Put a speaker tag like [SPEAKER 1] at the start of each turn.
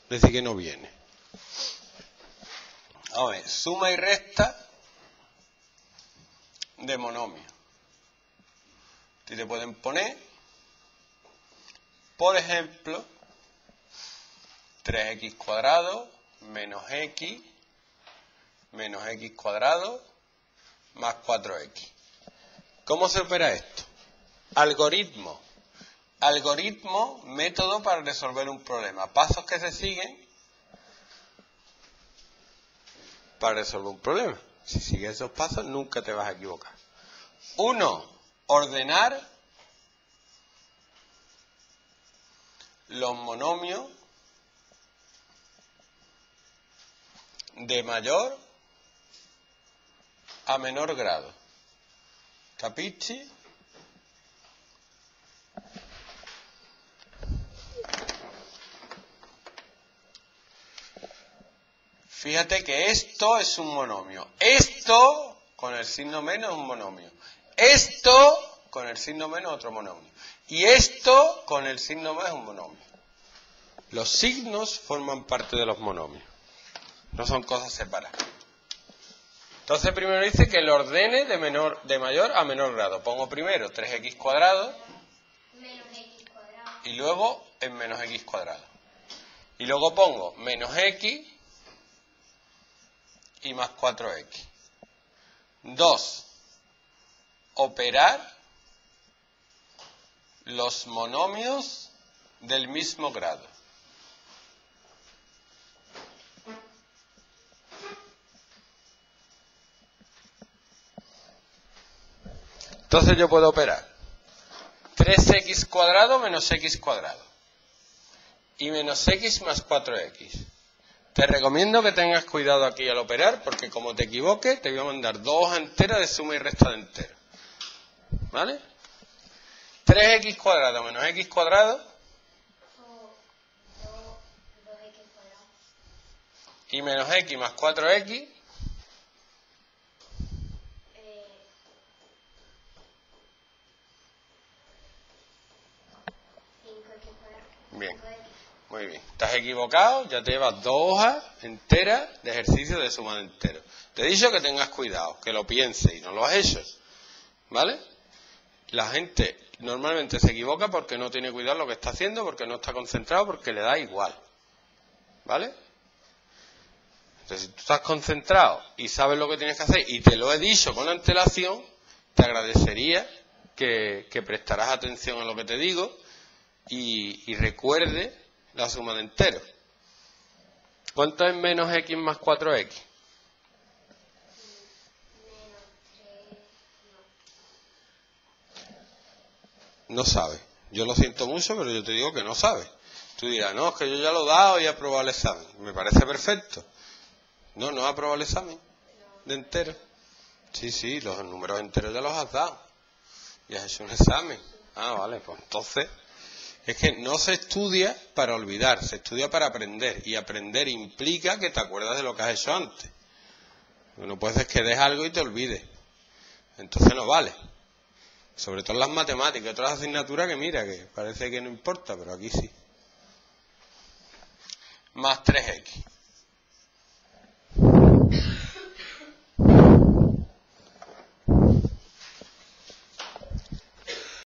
[SPEAKER 1] Es decir, que no viene. A ver, suma y resta de monomios. Y te pueden poner, por ejemplo, 3x cuadrado menos x cuadrado más 4x. ¿Cómo se opera esto? Algoritmo. Algoritmo, método para resolver un problema. Pasos que se siguen para resolver un problema. Si sigues esos pasos, nunca te vas a equivocar. 1. Ordenar los monomios de mayor a menor grado. ¿Capisci? Fíjate que esto es un monomio. Esto, con el signo menos, es un monomio. Esto, con el signo menos, otro monomio. Y esto, con el signo más, es un monomio. Los signos forman parte de los monomios. No son cosas separadas. Entonces primero dice que lo ordene de mayor a menor grado. Pongo primero 3x cuadrado
[SPEAKER 2] menos x cuadrado
[SPEAKER 1] y luego en menos x cuadrado. Y luego pongo menos x y más 4x. 2. Operar los monomios del mismo grado. Entonces yo puedo operar 3x cuadrado menos x cuadrado y menos x más 4x. Te recomiendo que tengas cuidado aquí al operar, porque como te equivoques, te voy a mandar dos hojas enteras de suma y resta de enteros. ¿Vale? 3x cuadrado menos x cuadrado
[SPEAKER 2] 2x cuadrado
[SPEAKER 1] y menos x más 4x
[SPEAKER 2] 5x cuadrado.
[SPEAKER 1] Bien,
[SPEAKER 2] 5x.
[SPEAKER 1] muy bien. Estás equivocado, ya te llevas dos hojas enteras de ejercicio de suma de enteros. Te he dicho que tengas cuidado, que lo pienses y no lo has hecho. ¿Vale? La gente normalmente se equivoca porque no tiene cuidado lo que está haciendo, porque no está concentrado, porque le da igual. ¿Vale? Entonces, si tú estás concentrado y sabes lo que tienes que hacer y te lo he dicho con antelación, te agradecería que prestaras atención a lo que te digo y recuerde la suma de enteros. ¿Cuánto es menos x más 4x?
[SPEAKER 2] Menos 3,
[SPEAKER 1] No sabes. Yo lo siento mucho, pero yo te digo que no sabes. Tú dirás, no, es que yo ya lo he dado y he aprobado el examen. Me parece perfecto. No, no has aprobado el examen de enteros. Sí, los números enteros ya los has dado. Y has hecho un examen. Ah, vale, pues entonces... Es que no se estudia para olvidar, se estudia para aprender. Y aprender implica que te acuerdas de lo que has hecho antes. No puedes que des algo y te olvides. Entonces no vale. Sobre todo en las matemáticas y otras asignaturas que mira, que parece que no importa, pero aquí sí. Más 3x.